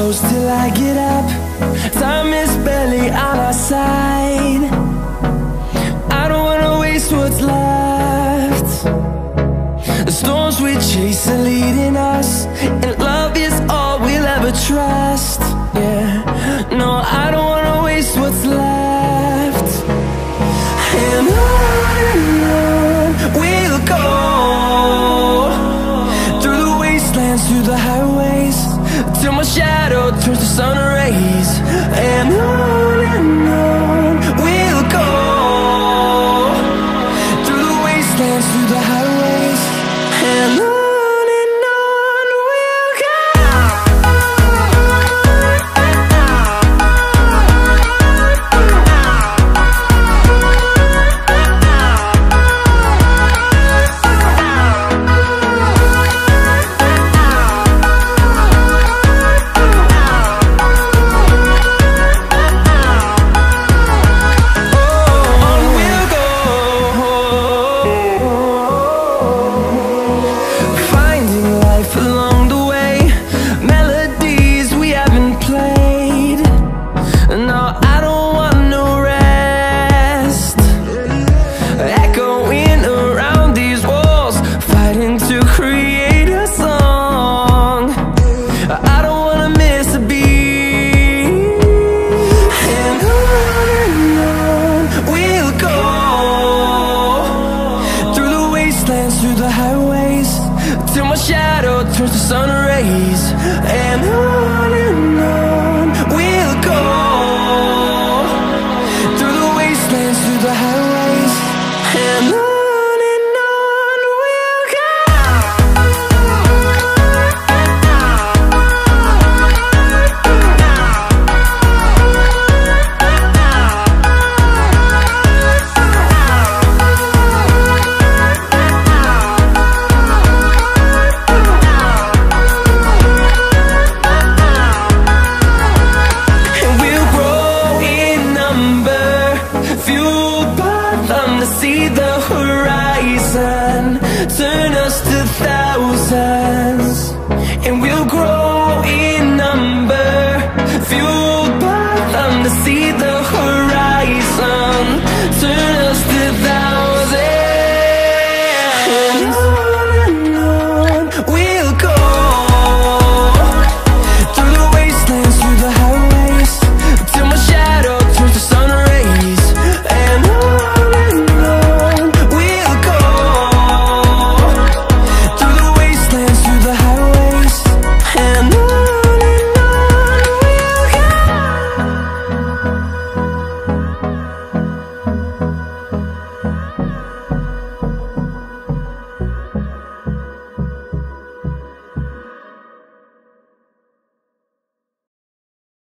close till I get up. Time is barely on our side. I don't wanna waste what's left. The storms we chase are leading us, and love is all we'll ever trust. Yeah, no, I don't wanna waste what's left. And on we'll go, through the wastelands, through the highways, till my shadow turns to sun rays. And on we'll go, through the wastelands, through the highways, and on we'll go. Through the highways, till my shadow turns to sun rays. And on we'll go, through the wastelands, through the highways, and on we'll go. See the horizon, turn us to thousands, and we'll grow in number, fueled by them to see the horizon.